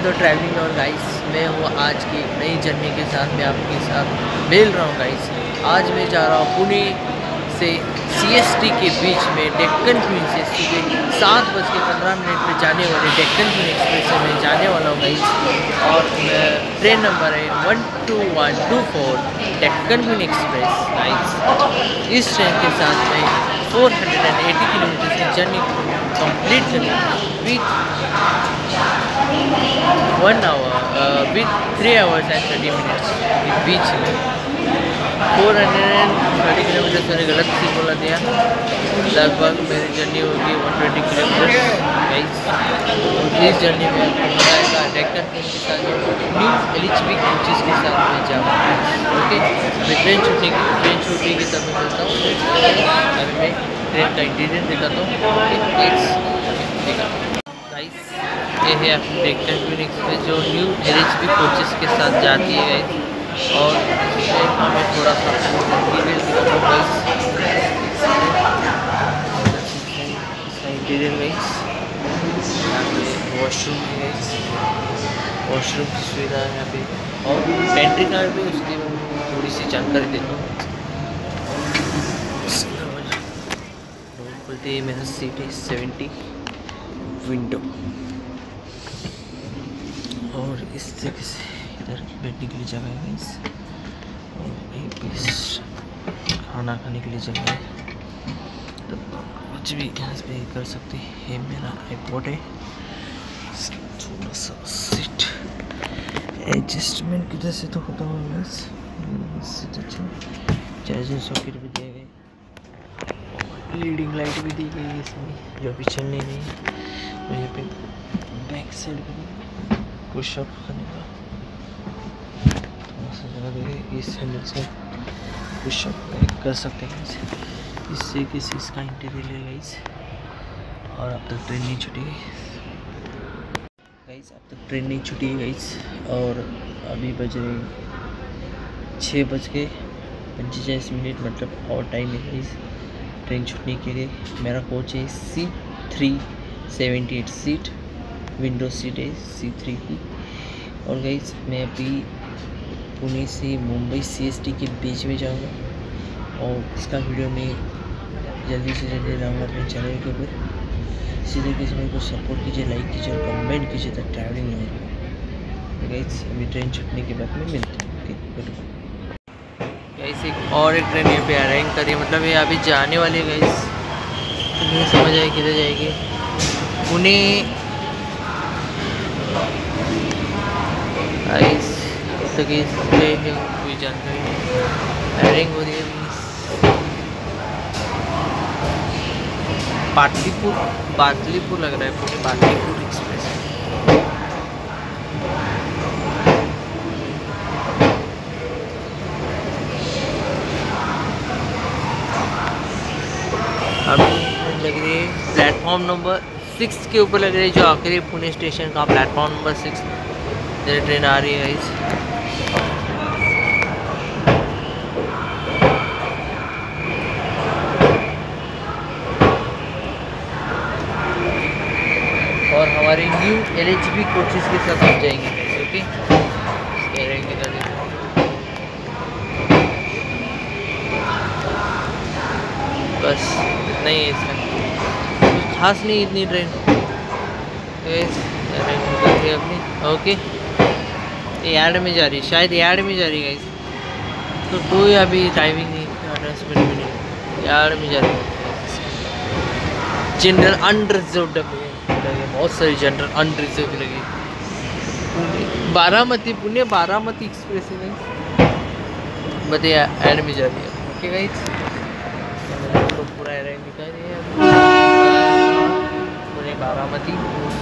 The travelling और guys, मैं हूँ आज की एक नई जर्नी के साथ मैं आपके साथ मिल रहा हूँ गाइस। आज मैं जा रहा हूँ पुणे से CST के बीच में डेक्कन क्वीन से सुबह 7:15 पे जाने वाले डेक्कन क्वीन एक्सप्रेस से मैं जाने वाला हूँ गाइस। और ट्रेन नंबर है 12124 डेक्कन क्वीन एक्सप्रेस गाइस। इस ट्रेन के साथ मैं 480 किलोमीटर की जर्नी कंप्लीट करूँगा with 1 hour with 3 hours and 30 minutes के बीच में। 430 किलोमीटर मैंने गलत सी बोला दिया। लगभग मेरी जर्नी होगी 120 किलोमीटर गाइस। इस जर्नी में बताएगा डेक्कन क्वीन के साथ न्यू LHB कोचेस के साथ मैं जाऊँगा। ओके, अभी ट्रेन छूटने की तब मैं मिलता हूँ। अभी मैं ट्रेन का इंटीरियर दिखाता हूँ। गाइस, ये है अपनी डेक्कन क्वीन एक्सप्रेस जो न्यू LHB कोचेस के साथ जाती है गाइस। और हमें थोड़ा सा इंटीरियर दिखाता हूँ गाइस। इंटीरियर गाइस, यहाँ पे वॉशरूम है गाइस, वॉशरूम की सुविधा है यहाँ पे। और पेंट्री कार भी उसकी थोड़ी सी जानकारी देता हूँ। डोर खुलती है, मेरा सीट है 70 विंडो। और इस तरीके से इधर बैठने के लिए जगह है गाइस। और एक पीस खाना खाने के लिए जगह है, तो कुछ भी यहाँ पे कर सकते हैं। ये मेरा आईपॉड है। थोड़ा सा सीट एडजस्टमेंट किधर से तो होता होगा गाइस। सीट अच्छा, चार्जिंग सॉकेट भी दिया गया, लीडिंग लाइट भी दी गई है इसमें जो अभी चल नहीं रही है। और यहाँ पे बैक साइड पे पुशअप करने का थोड़ा सा जगह देंगे। इस हैंडल से पुशअप कर सकते हैं इससे किसी इसका इंटीरियर है गाइस। और अब तक ट्रेन नहीं छूटी गाइस, अब तक ट्रेन नहीं छूटी है गाइस। और अभी बज रहे 6:45, मतलब और टाइम है गाइस ट्रेन छूटने के लिए। मेरा कोच है C378 सीट, विंडो सीट है C3 की। और गाइस, मैं अभी पुणे से मुंबई CST के बीच में जाऊंगा और इसका वीडियो में जल्दी से जल्दी लाऊंगा अपने चैनल के ऊपर। इसी तरीके से मेरे को सपोर्ट कीजिए, लाइक कीजिए और कमेंट कीजिए तक ट्रैवलिंग नहीं होगी गाइस। अभी ट्रेन छूटने के बाद में मिलते हैं। Okay, good guys. एक ट्रेन यहाँ पे अरेंज करिए, मतलब ये अभी जाने वाली है गाइस। तो नहीं समझ आए किधर जाएगी। पुणे गाइस, तक कोई जानकारी नहीं। एयरिंग हो रही है पाटलिपुर लग रहा है, पुणे पाटलिपुर एक्सप्रेस। अभी लग रही है प्लेटफॉर्म नंबर 6 के ऊपर लग रही है, जो आखिरी पुणे स्टेशन का प्लेटफॉर्म नंबर 6। ट्रेन आ रही है गाइस। और हमारे न्यू LHB कोचेस के साथ हम जाएंगे गाइस। ओके, रैंक दिखा देते हैं। बस इतना ही है इसका, कुछ खास नहीं इतनी ट्रेन गाइस। रैंक निकल गई अपनी। ओके, यार्ड में जा रही है, शायद यार्ड में जा रही है गाइस। तो कोई अभी टाइमिंग नहीं, अनाउंसमेंट भी नहीं, यार्ड में जा रही है। जनरल अनरिजर्व्ड लगे, बहुत सारी जनरल अनरिजर्व लगी। पुणे बारामती एक्सप्रेस है गाइस, बट यार्ड में जा रही है। ओके गाइस, तो पूरा एयरलाइन दिखा दिया पुणे बारामती।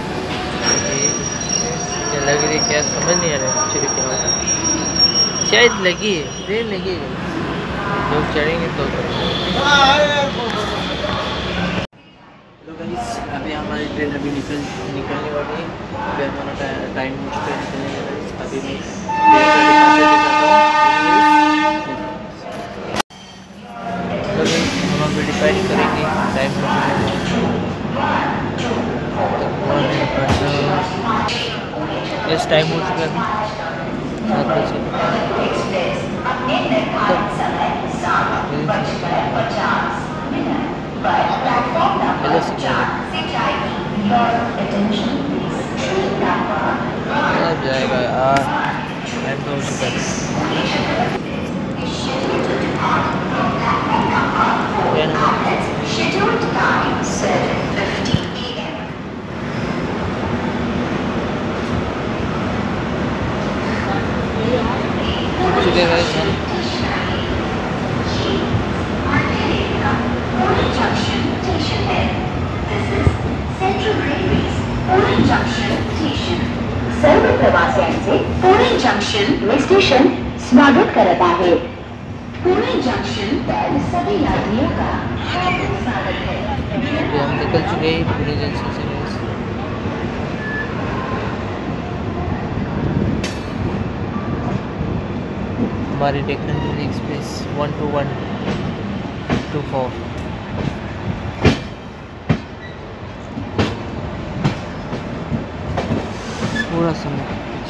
लग रही क्या समझ नहीं आ रहा एक्चुअली क्या हो रहा है। शायद लगी है, ट्रेन लगी है, लोग चढ़ेंगे तो गाइस। अभी हमारी ट्रेन अभी निकलने वाली है। अभी हमारा टाइम हो चुका है निकलने का। अभी मैं हम अभी डिसाइड करेंगे टाइम हो चुका है। टाइम हो चुका है 7 बजे। अब जाएगा यार, टाइम तो हो चुका है। चुके गए सर्व प्रवाशांचे पुणे जंक्शन स्टेशन स्वागत करत आहे। पुणे जंक्शन पर सभी यात्रियों का हार्दिक स्वागत है। हम निकल चुके हैं पुणे जंक्शन से। हमारी डेक्कन रेल एक्सप्रेस 12124 पूरा समय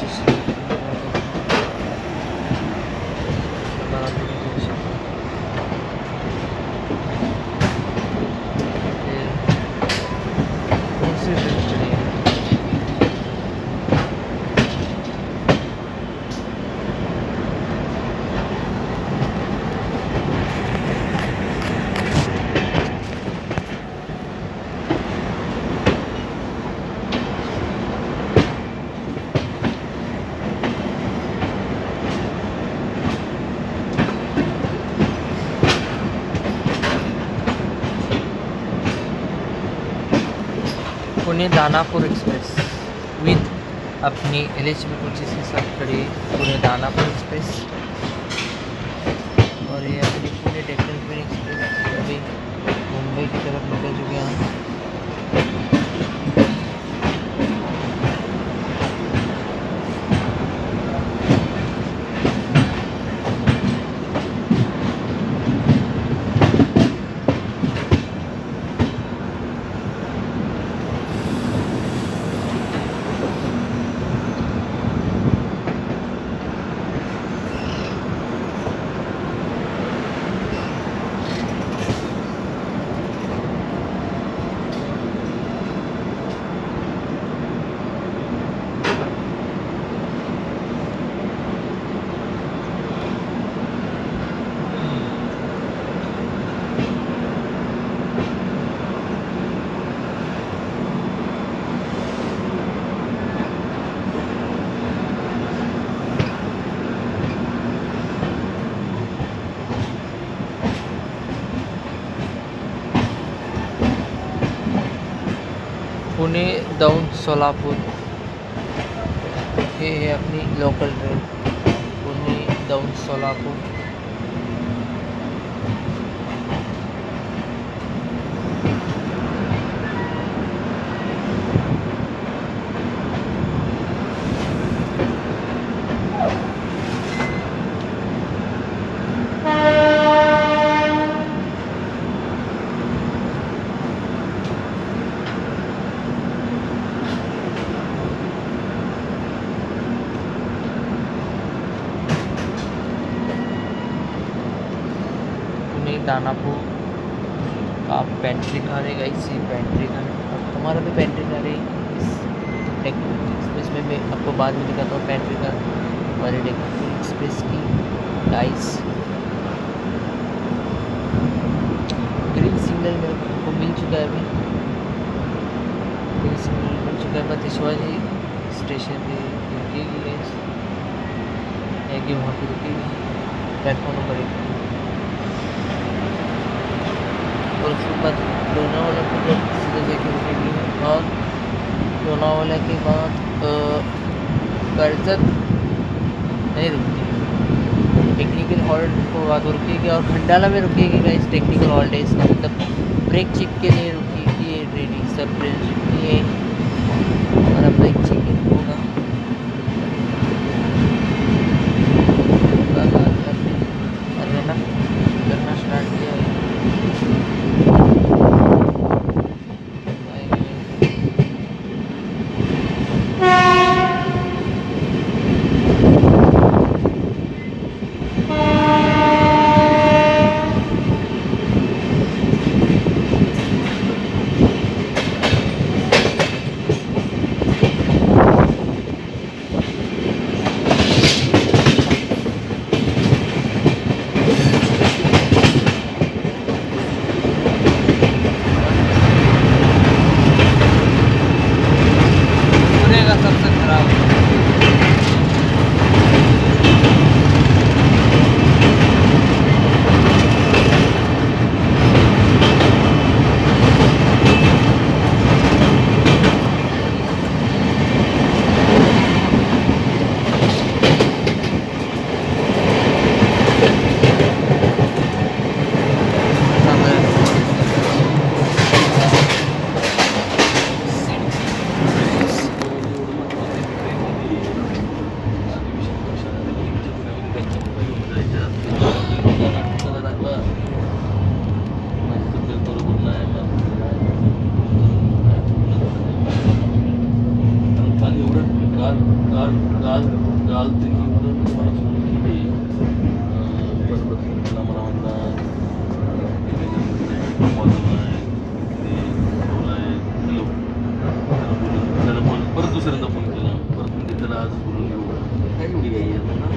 पुणे दानापुर एक्सप्रेस विद अपनी एलिजिबल कोचेस के साथ खड़ी पुणे दानापुर एक्सप्रेस। और ये अपनी पुणे डेक्कन रेल एक्सप्रेस अभी मुंबई की तरफ निकल चुके हैं। पुणे दौंड सोलापुर ये है अपनी लोकल ट्रेन पुणे दौंड सोलापुर। दानापुर का पेंट्री कार है गाइस, ये पेंट्री कार हमारा भी पेंट्री कार है एक्सप्रेस में। मैं आपको बाद में दिखाता हूँ पेंट्री कार हमारे डेक्कन एक्सप्रेस की गाइस। ग्रीन सिग्नल मेरे को मिल चुका है अभी, ग्रीन सिग्नल मिल चुका है। बस शिवाजी स्टेशन पे रुकेगी गाइस, कि वहाँ पे रुकेगी प्लेटफॉर्म नंबर 1 और उसके बाद लोनावाला को जब सीधे जाके रुकेगी और लोनावाला के बाद कर्जत नहीं रुकती, टेक्निकल हॉल्ट को बाद रुकेगी और खंडाला में रुकेगी गाइस। टेक्निकल हॉल्ट है इसका मतलब ब्रेक चेक के लिए रुकेगी ये ट्रेन, सब ट्रेन रुकती है और ब्रेक चेकिंग होगा। करना स्टार्ट किया है। चालते की परत मला फोन केले परत त्याला मला म्हणला हॅलो त्याला बोल परत दुसऱ्यांदा फोन केला परत म्हणजे त्याला आज बोलून घेऊ काय एवढी घाई आहे ना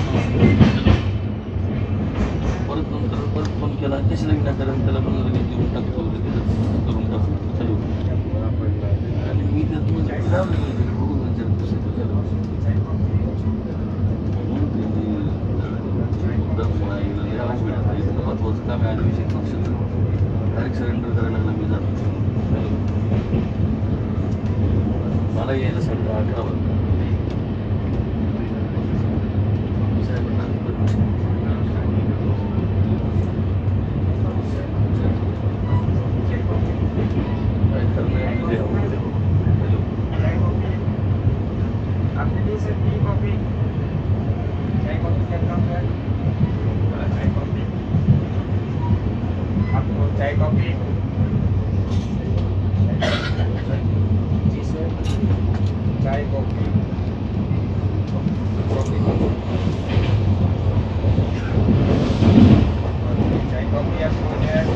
परत नंतर परत फोन केला कशाला विनाकारण त्याला पण लगेच देऊन टाकतो लगेच करून टाकतो हॅलो आणि मी त्यात म्हणजे बघून महत्वाचं काम आहे आदिवासी पक्षाचं डायरेक्ट सरेंडर करायला लागला मी जातो मला यायला 11:30 वाजता चाय कॉफी जी सर चाय कॉफी चाय कॉफी आपको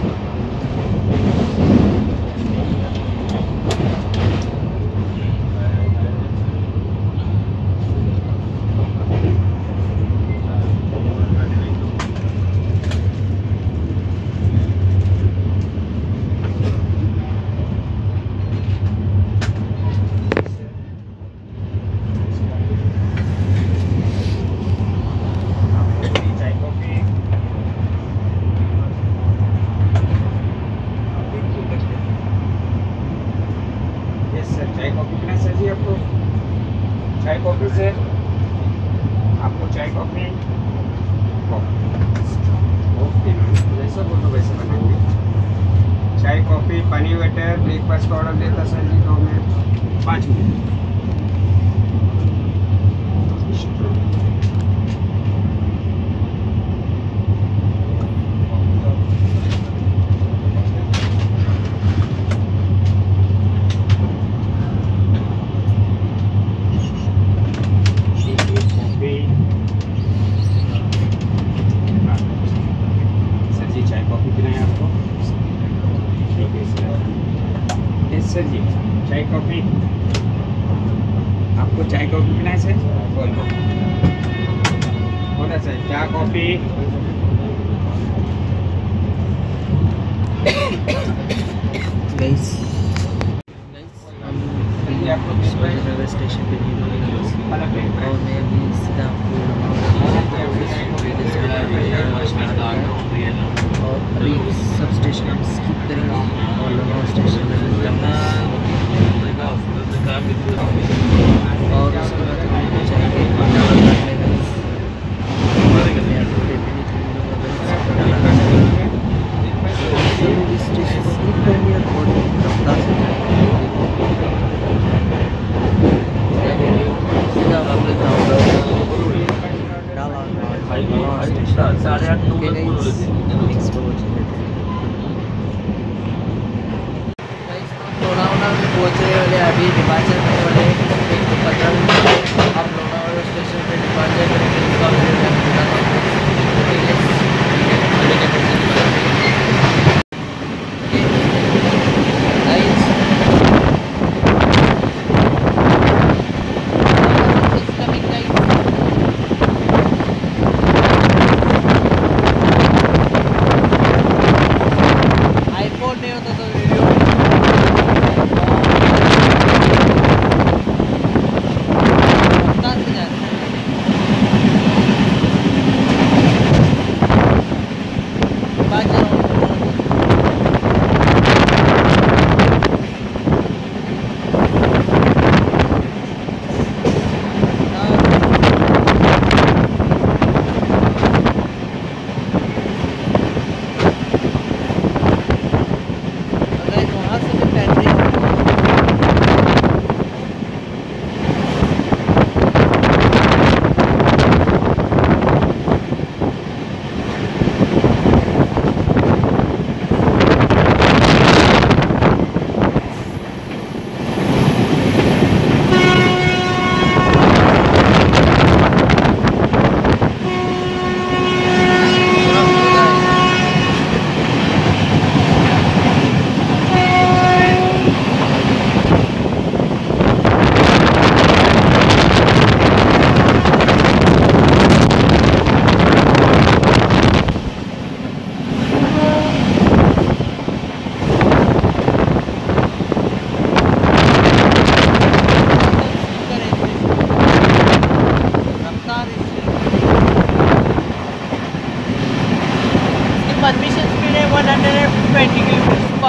चाय कॉफी से आपको चाय कॉफी ओके जैसा बोलो वैसे बनाएंगे चाय कॉफी पानी वाटर ब्रेकफास्ट का ऑर्डर देता सर जी 2 मिनट 5 मिनट सर जी चाय कॉफ़ी आपको चाय कॉफ़ी पीना है सर बोलो बोला सर चाय कॉफ़ी गाइस हम रेलवे स्टेशन पे नहीं और मैं अभी सीधा और अभी सब स्टेशन हम स्किप करेंगे और लखनऊ स्टेशन में और उसके बाद हम जाएंगे स्टेशन स्किप करेंगे और बहुत रफ्तार से लोनावला में पहुँचने वाले अभी डिपार्चर करने वाले 15 मिनट हम लोनावला स्टेशन पे departure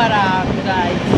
what up, guys?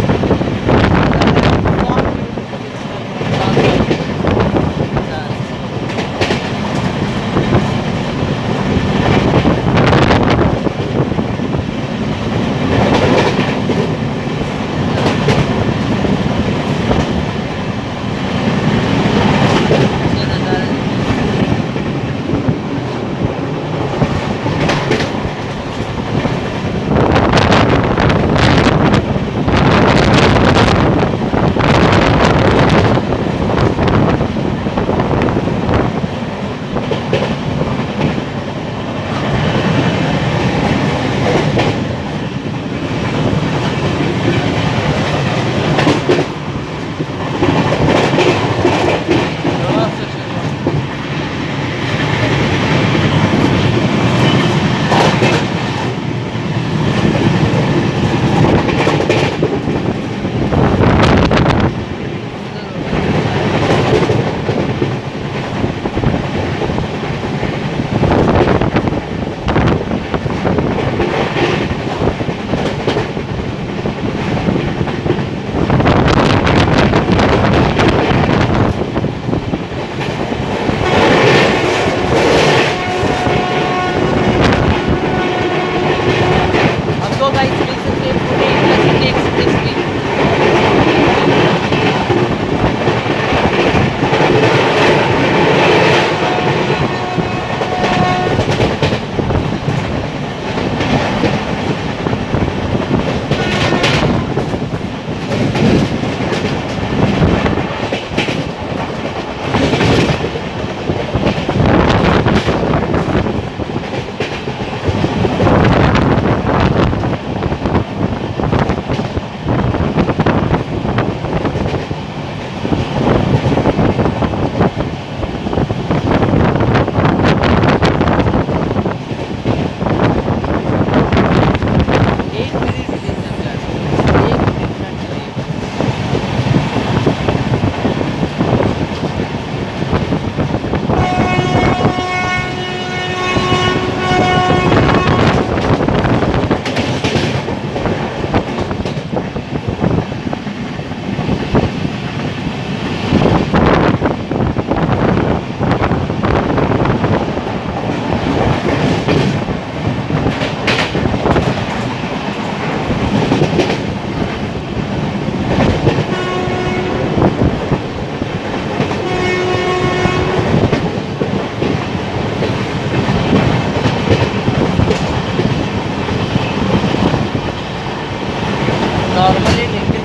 Normally लेकिन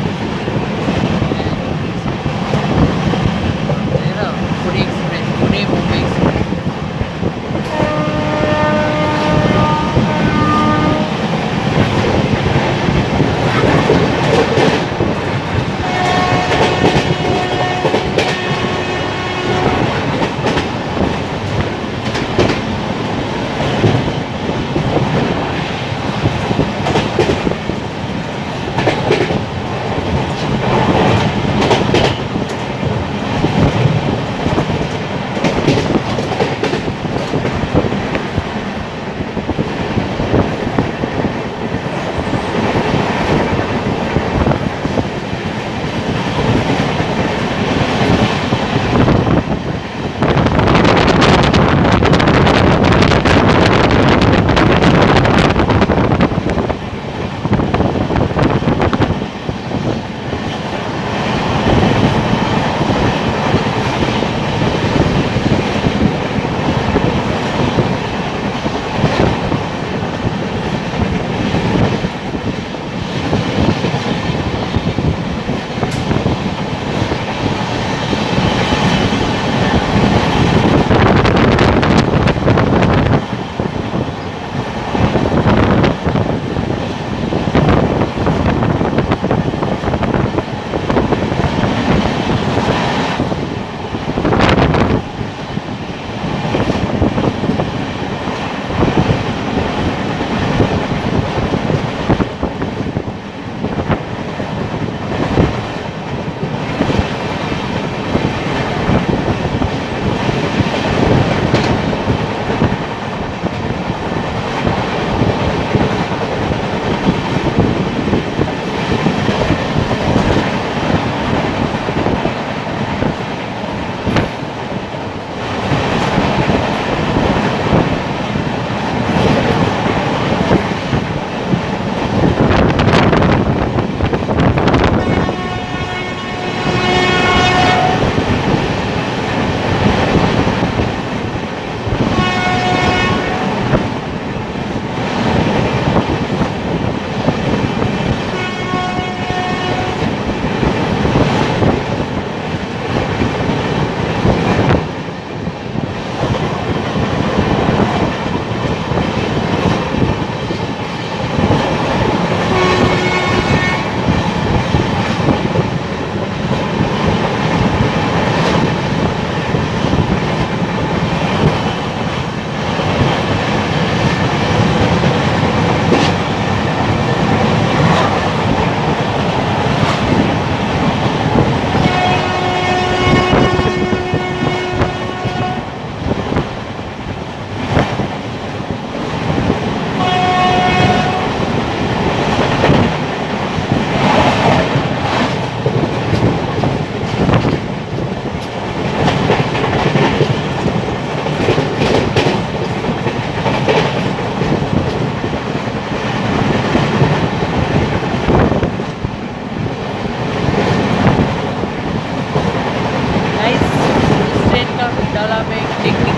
Pune express Pune Mumbai express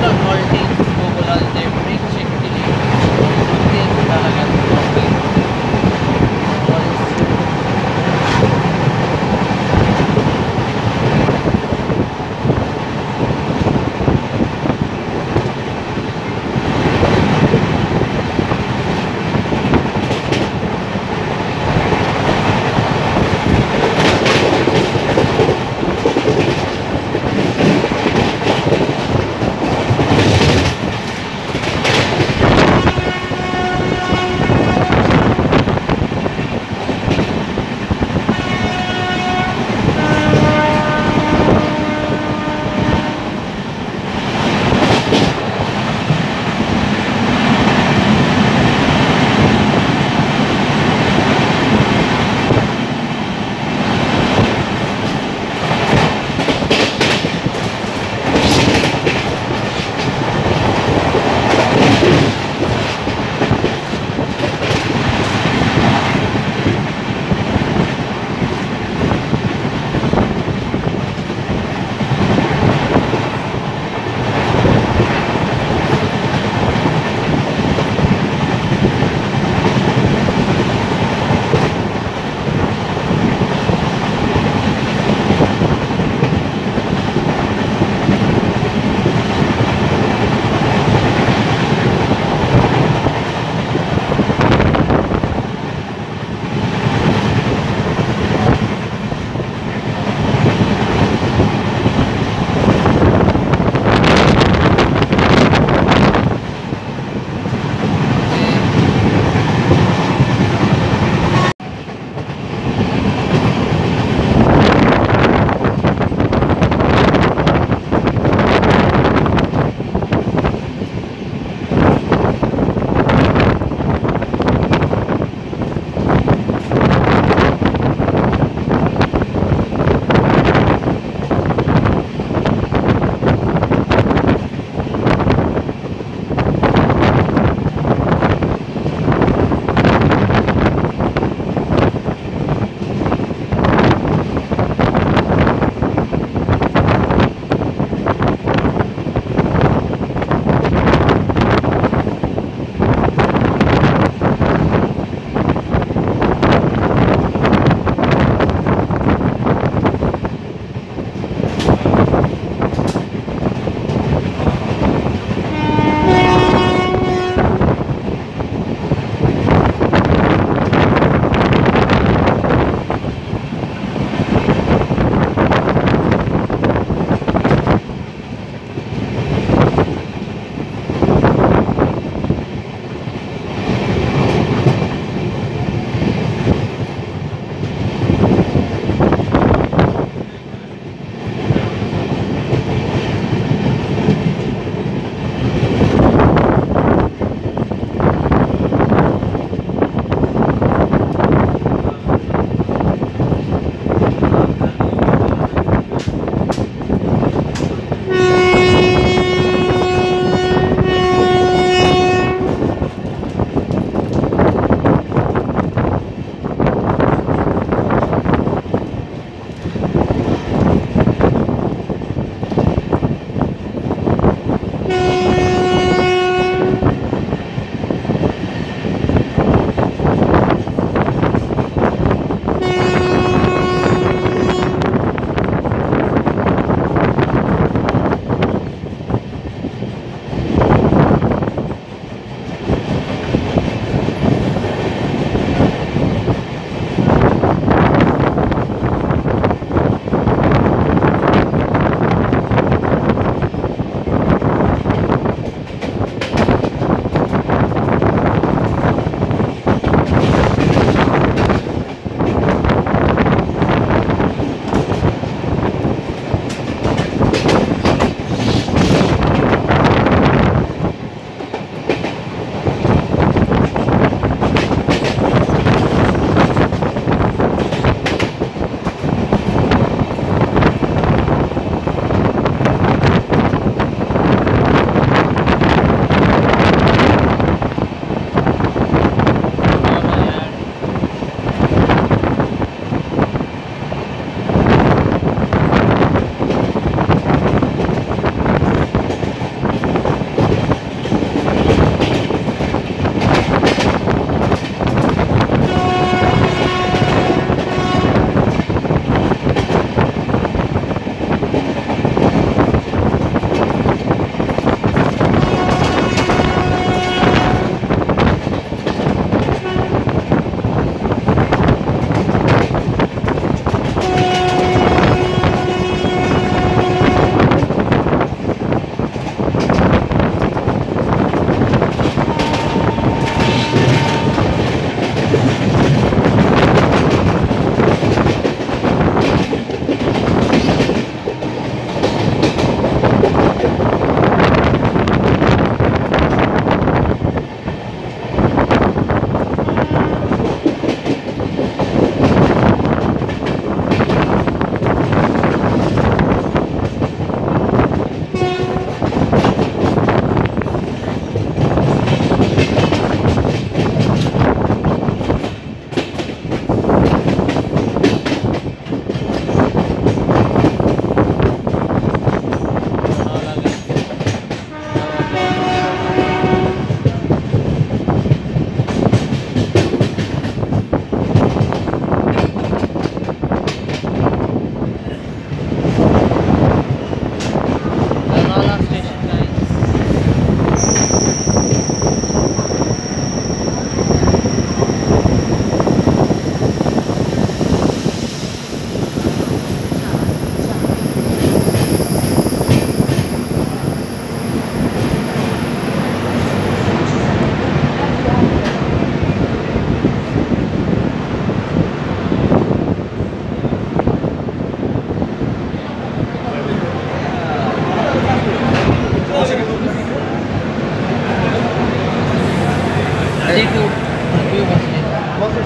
uncle halting वो बोला देते ब्रेक चेक के लिए तेल डाला गया और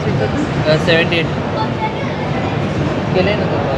78 केले ना तो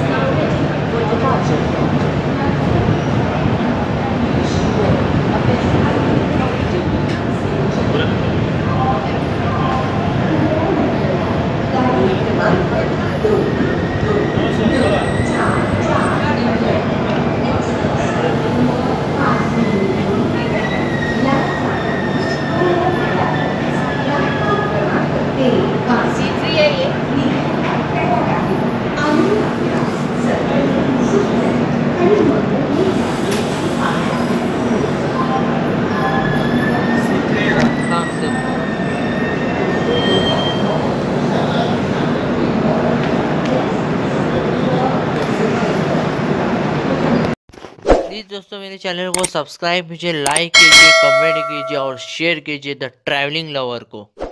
प्लीज़ दोस्तों मेरे चैनल को सब्सक्राइब कीजिए, लाइक कीजिए, कमेंट कीजिए और शेयर कीजिए द ट्रैवलिंग लवर को।